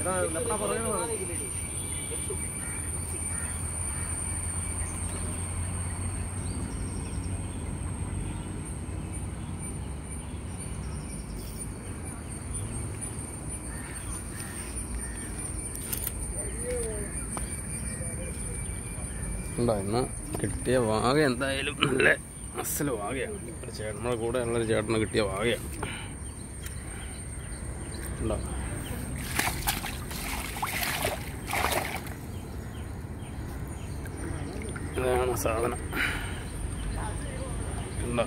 ഉണ്ടോ ഇന്ന് കിട്ടിയ വാഗ എന്തായാലും നല്ല അസല് വാഗയാണ്. നമ്മുടെ കൂടെ ഉള്ളൊരു ചേട്ടന് കിട്ടിയ വാഗയാണ്. ഉണ്ടോ ഇതാണ് സാധനം. ഉണ്ടോ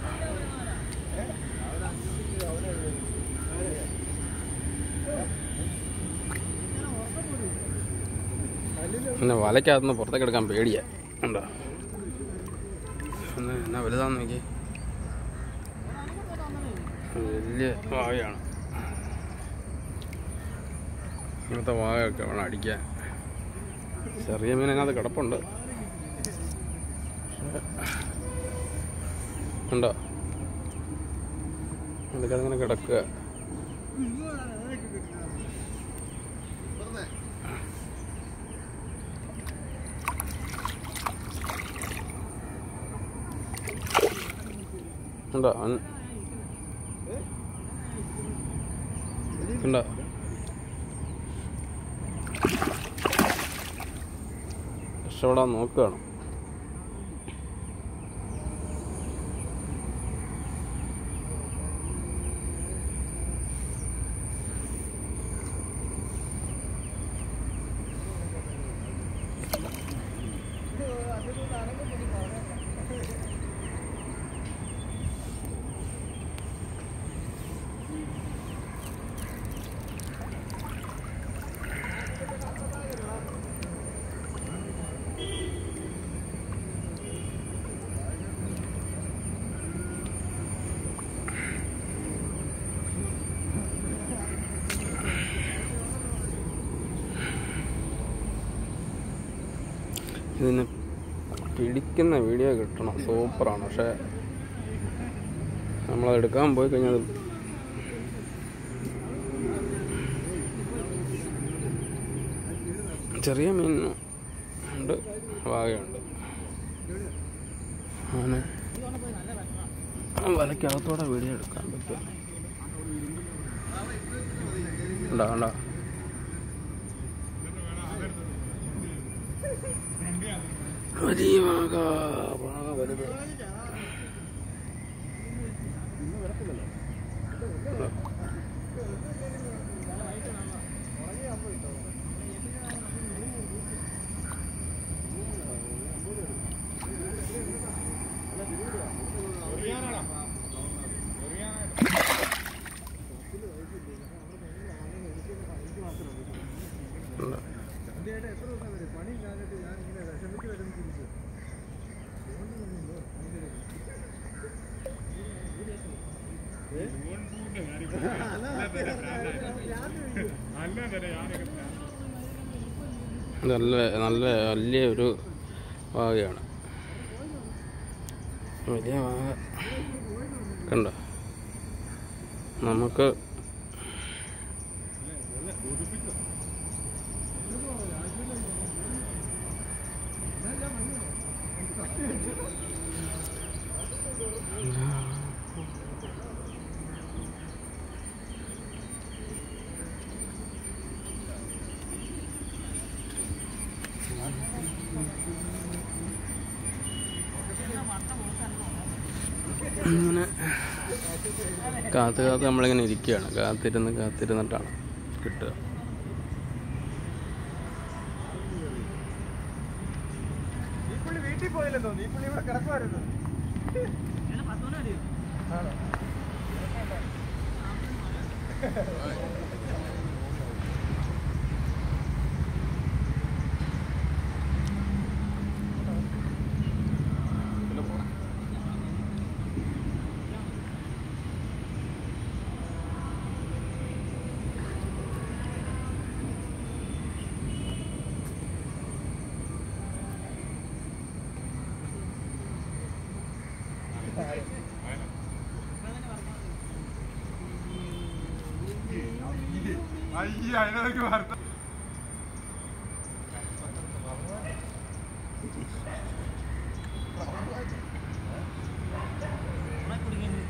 പിന്നെ വലയ്ക്കകത്തുനിന്ന് പുറത്തേക്ക് എടുക്കാൻ പേടിയാണ്. ഉണ്ടോ എന്നാ വലുതാന്ന് നോക്കി, വലിയ വാഴയാണ്. ഇങ്ങനത്തെ വാഴയൊക്കെ വേണം അടിക്കാൻ. ചെറിയ മീനതിനകത്ത് കിടപ്പുണ്ട്. ഉണ്ടോ അതൊക്കെ അതിങ്ങനെ കിടക്കുക. ഉണ്ടോ ഉണ്ടോ രക്ഷപ്പെടാൻ നോക്കുകയാണ്. ഇതിന് പിടിക്കുന്ന വീഡിയോ കിട്ടണം, സൂപ്പറാണ്. പക്ഷേ നമ്മളത് എടുക്കാൻ പോയി കഴിഞ്ഞാൽ ചെറിയ മീനും ഉണ്ട്, വാഗയുണ്ട്. അങ്ങനെ വലയ്ക്കകത്തോടെ വീഡിയോ എടുക്കാൻ പറ്റും. ഉണ്ടോ ഉണ്ടോ വലിയ വാഗ വലുത്. നല്ല നല്ല വലിയൊരു വാഗയാണ്. വലിയ വാഗ കണ്ടോ. നമുക്ക് ഇങ്ങനെ കാത്ത് നമ്മളിങ്ങനെ ഇരിക്കുകയാണ്. കാത്തിരുന്നിട്ടാണ് കിട്ടുക. വീട്ടിൽ പോയില്ലെന്ന് തോന്നി. ഈ പുള്ളി ഇവിടെ കിടക്കുമായിരുന്നു.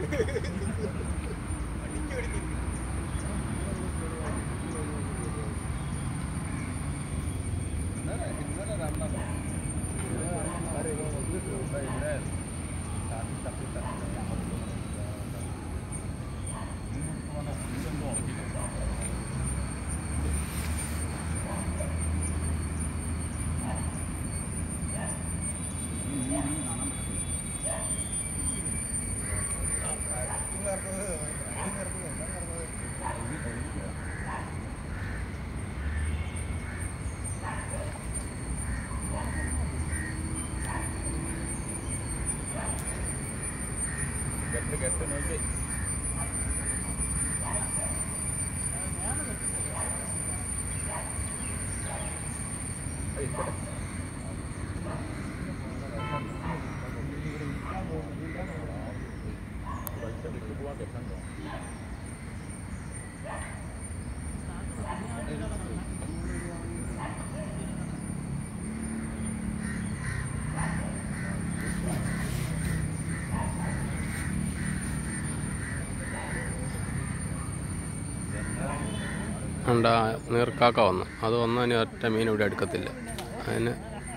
ഉണ്ട് നീർക്കാക്ക വന്നു. അത് വന്നാൽ ഇനി ഒറ്റ മീൻ ഇവിടെ എടുക്കത്തില്ല. അതിന്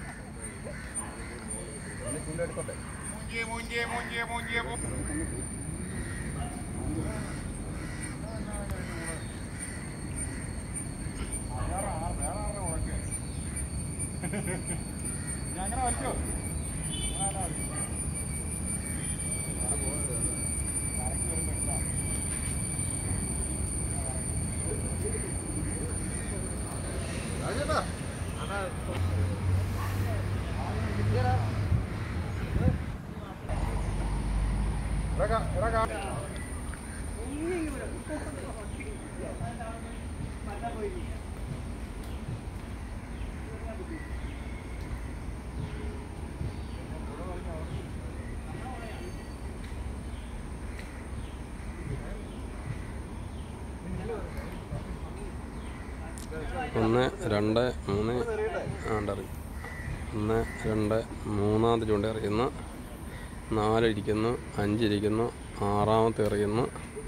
ഒന്ന് രണ്ട് മൂന്ന് ആണ്ടറി 1 2 മൂന്നാമത്തെ ചൂണ്ട എറിയുന്നു, 4 ഇരിക്കുന്നു, 5 ഇരിക്കുന്നു, 6ാമത്തെ എറിയുന്നു,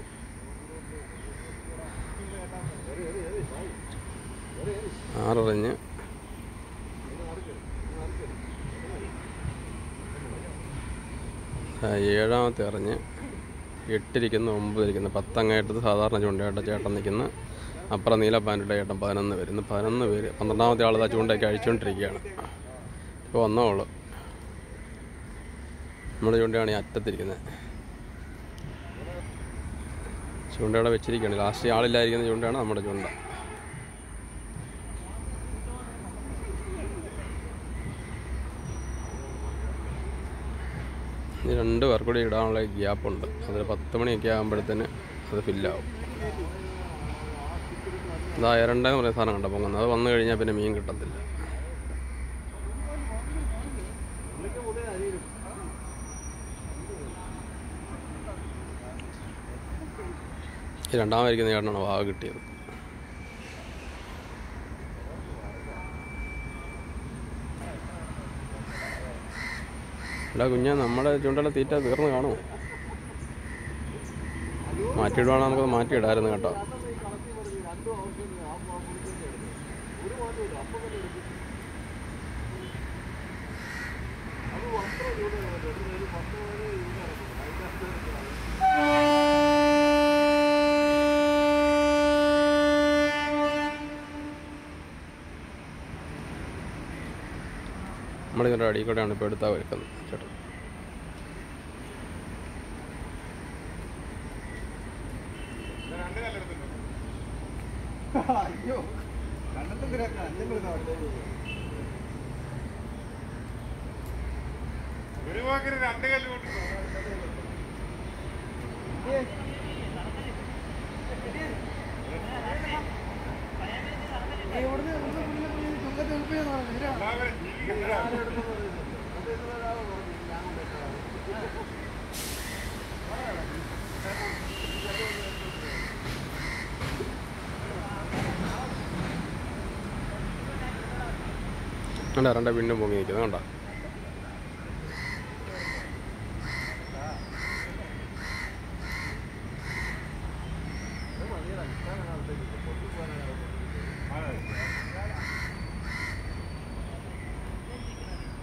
6 എറിഞ്ഞ് 7ാമത്തെ എറിഞ്ഞ് 8 ഇരിക്കുന്നു, 9 ഇരിക്കുന്നു. 10 അങ്ങായിട്ട് സാധാരണ ചൂണ്ടയായിട്ട് ചേട്ടൻ നിൽക്കുന്നു. അപ്പുറം നീല പാൻറ്റിട്ട ചേട്ടൻ 11 പേര്. ഇന്ന് 11 പേര്. 12ാമത്തെ ആൾ ചൂണ്ടയൊക്കെ അഴിച്ചുകൊണ്ടിരിക്കുകയാണ്. ഇപ്പോൾ വന്നോളൂ. നമ്മുടെ ചൂണ്ടയാണ് ഈ അറ്റത്തിരിക്കുന്നത്. ചൂണ്ടയുടെ വെച്ചിരിക്കുകയാണ്. ലാസ്റ്റ് ആളില്ലായിരിക്കുന്ന ചൂണ്ടയാണ് നമ്മുടെ ചൂണ്ട. ഇനി 2 പേർ കൂടി ഇടാനുള്ള ഗ്യാപ്പുണ്ട്. അതിൽ 10 മണിയൊക്കെ ആകുമ്പോഴത്തേന് അത് ഫില്ലാവും. ഇതാ എരണ്ടെന്ന് പറയുന്ന സാധനം കണ്ടോ പൊങ്ങുന്നത്. അത് വന്നു കഴിഞ്ഞാൽ പിന്നെ മീൻ കിട്ടത്തില്ല. ഈ രണ്ടാമതിരിക്കുന്ന ചേട്ടനാണ് വാഗ കിട്ടിയത്. എടാ കുഞ്ഞാ, നമ്മുടെ ചൂണ്ടയുടെ തീറ്റ തീർന്ന് കാണുമോ? മാറ്റിയിടുവാണെങ്കിൽ നമുക്കത് മാറ്റിയിടായിരുന്നു കേട്ടോ. നമ്മളിതിൻ്റെ അടിയിൽ കൂടെയാണ് ഇപ്പോൾ എടുത്താൽ വരുന്നത് ചേട്ടൻ. അയ്യോ ഒരു വാക്കിന് 2 കല്ല് കൊണ്ടു. കണ്ടാ 2 വീണ്ടും പൊങ്ങി നിൽക്കുന്നത് കണ്ടോ.